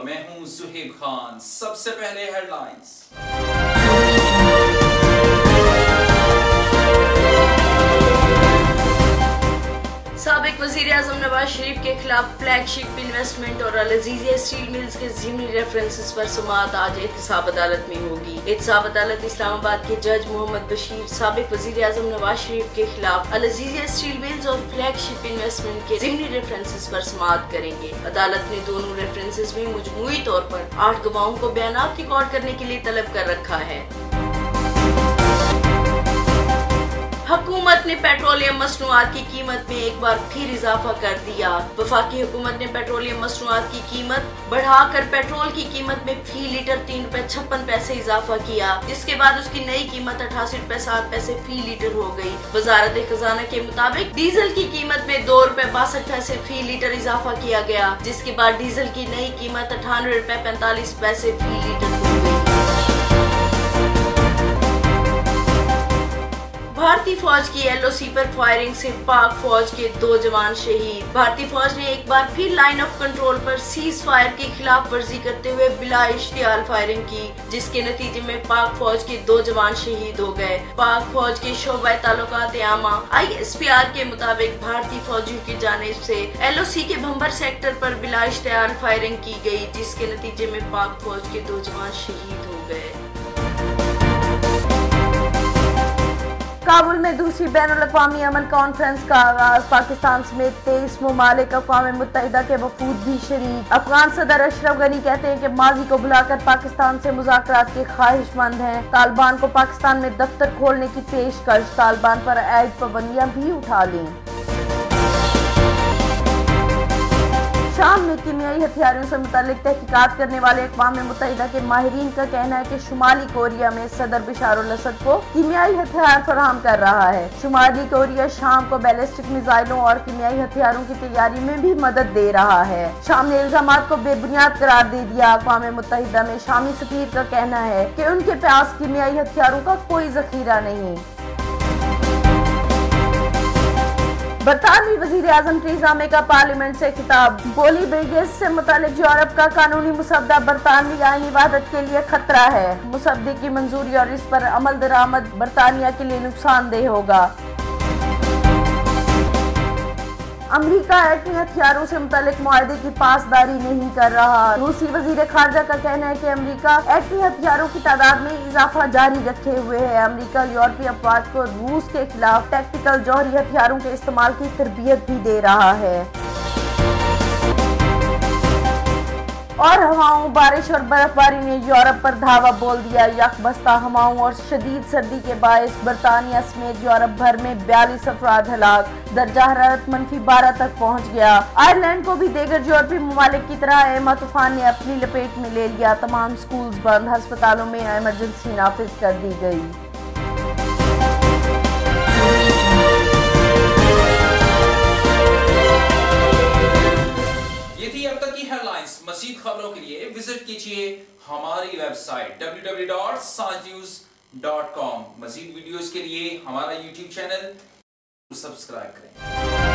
और मैं हूं सुहेब खान। सबसे पहले हेडलाइंस। साबिक वज़ीर-ए-आज़म नवाज शरीफ के खिलाफ फ्लैगशिप इन्वेस्टमेंट और अल अज़ीज़िया स्टील मिल्स के ज़िमनी रेफरेंसेस पर समाअत आज एहतसाब अदालत में होगी। एहतसाब अदालत इस्लामाबाद के जज मोहम्मद बशीर साबिक वज़ीर-ए-आज़म नवाज शरीफ के खिलाफ अल अज़ीज़िया स्टील मिल्स और फ्लैगशिप इन्वेस्टमेंट के ज़िमनी रेफरेंसेस पर समाअत करेंगे। अदालत ने दोनों रेफरेंसेस में मजमूई तौर पर 8 गवाहों को बयानात रिकॉर्ड करने के लिए तलब कर रखा है। हुकूमत ने पेट्रोलियम मसनूआत की कीमत में एक बार फिर इजाफा कर दिया। वफाकी हुकूमत ने पेट्रोलियम मसनूआत की कीमत बढ़ाकर पेट्रोल की कीमत में फी लीटर 3 रुपए 56 पैसे इजाफा किया, जिसके बाद उसकी नई कीमत 88 रुपए 7 पैसे फी लीटर हो गई। वजारत खजाना के मुताबिक डीजल की कीमत में 2 रुपए 62 पैसे फी लीटर इजाफा किया गया, जिसके बाद डीजल की नई कीमत 98 रुपए 45 पैसे फी लीटर हो गई। भारतीय फौज की LOC पर फायरिंग से पाक फौज के 2 जवान शहीद। भारतीय फौज ने एक बार फिर लाइन ऑफ कंट्रोल पर सीज फायर की खिलाफ वर्जी करते हुए बिला इश्तियाल फायरिंग की, जिसके नतीजे में पाक फौज के 2 जवान शहीद हो गए। पाक फौज के शोबा ताल्लुकात आमा ISPR के मुताबिक भारतीय फौजियों की जानिब से LOC के भंबर सेक्टर पर बिला इश्तियाल फायरिंग की गई, जिसके नतीजे में पाक फौज के 2 जवान शहीद हो गए। काबुल में दूसरी बैनुल-अक़वामी अमन कॉन्फ्रेंस का आगाज। पाकिस्तान समेत 23 ममालिक अक़वाम मुत्तहिदा के वफूद भी शरीक। अफगान सदर अशरफ गनी कहते हैं कि माजी को बुलाकर पाकिस्तान से मुज़ाकरात के ख्वाहिशमंद हैं। तालिबान को पाकिस्तान में दफ्तर खोलने की पेशकश। तालिबान पर आयद पाबंदियां भी उठा लीं। शाम में कीमियाई हथियारों से मुतालिक तहकीकात करने वाले अक़वाम मुत्तहिदा के माहिरीन का कहना है कि शुमाली कोरिया में सदर बशार अल असद को कीमियाई हथियार फराहम कर रहा है। शुमाली कोरिया शाम को बैलिस्टिक मिसाइलों और कीमियाई हथियारों की तैयारी में भी मदद दे रहा है। शाम ने इल्जामात को बेबुनियाद करार दे दिया। अक़वाम मुत्तहिदा में शामी सफीर का कहना है कि उनके पास कीमियाई हथियारों का कोई जखीरा नहीं। बरतानवी वज़ीर-ए-आज़म टेरेसा मे का पार्लियामेंट से खिताब। गोली ब्रिगेड से मुतालिक यूरोप का कानूनी मुसवदा बरतानवी आईनी वहदत के लिए खतरा है। मुसवदे की मंजूरी और इस पर अमल दरामद बरतानिया के लिए नुकसानदेह होगा। अमरीका एटमी हथियारों से मुतालिक मुआहदे की पासदारी नहीं कर रहा। रूसी वजीर खारजा का कहना है कि अमरीका एटमी हथियारों की तादाद में इजाफा जारी रखे हुए है। अमरीका यूरोपीय अफवाज को रूस के खिलाफ टैक्टिकल जौहरी हथियारों के इस्तेमाल की तरबियत भी दे रहा है। और हवाओं, बारिश और बर्फबारी ने यूरोप पर धावा बोल दिया। यकबस्ता हवाओं और शदीद सर्दी के बायस बरतानिया समेत यूरोप भर में 42 अफराद हलाक। दर्जा हरारत -12 तक पहुंच गया। आयरलैंड को भी दीगर यूरोपीय ममालिक की तरह एमा तूफान ने अपनी लपेट में ले लिया। तमाम स्कूल्स बंद, अस्पतालों में इमरजेंसी नाफिज कर दी गई। मज़ीद खबरों के लिए विजिट कीजिए हमारी वेबसाइट www.sanjnews.com। मज़ीद वीडियोस के लिए हमारा YouTube चैनल सब्सक्राइब करें।